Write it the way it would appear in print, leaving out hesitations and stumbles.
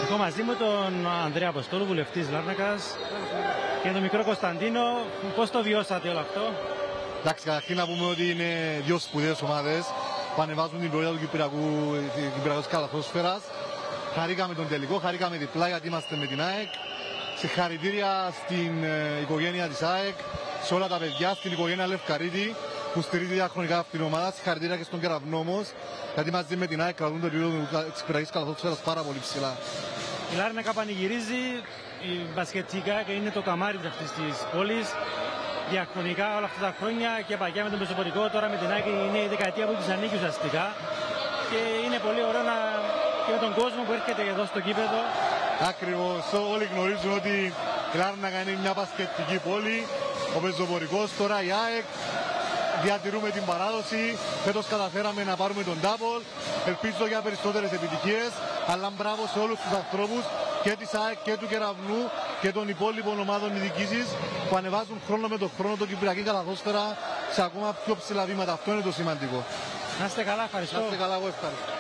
Έχω μαζί μου τον Ανδρέα Αποστόλου, βουλευτής Λάρνακας, και τον μικρό Κωνσταντίνο. Πώς το βιώσατε όλο αυτό? Εντάξει, καταρχήν να πούμε ότι είναι δύο σπουδαίες ομάδες που ανεβάζουν την πορεία του Κυπριακού καλαθόσφαιρας. Χαρήκαμε τον τελικό, χαρήκαμε διπλά γιατί είμαστε με την ΑΕΚ. Συγχαρητήρια στην οικογένεια της ΑΕΚ, σε όλα τα παιδιά, στην οικογένεια Λευκαρίτη που στηρίζει διαχρονικά αυτήν την ομάδα. Συγχαρητήρια και στον Κεραυνό όμως, γιατί μαζί με την ΑΕΚ κρατούν το επίπεδο της Κυπριακής καλαθόσφαιρας πάρα πολύ ψηλά. Η Λάρνακα πανηγυρίζει μπασκετικά και είναι το καμάρι αυτής της πόλης. Διαχρονικά όλα αυτά τα χρόνια και παγιά με τον Πεσοπορικό, τώρα με την ΑΕΚ είναι η δεκαετία που της ανήκει ουσιαστικά. Και είναι πολύ ωραίο και με τον κόσμο που έρχεται εδώ στο γήπεδο. Ακριβώς, όλοι γνωρίζουν ότι η Λάρνακα είναι μια μπασκετική πόλη. Ο Πεζοπορικός, τώρα η ΑΕΚ. Διατηρούμε την παράδοση. Φέτος καταφέραμε να πάρουμε τον double. Ελπίζω για περισσότερες επιτυχίες. Αλλά μπράβο σε όλους τους ανθρώπους και της ΑΕΚ και του Κεραυνού και των υπόλοιπων ομάδων διοικήσεις που ανεβάζουν χρόνο με τον χρόνο το Κυπριακή καλαθόσφαιρα σε ακόμα πιο ψηλά βήματα. Αυτό είναι το σημαντικό. Να είστε καλά, ευχαριστώ. Να είστε καλά, εγώ ευχαριστώ.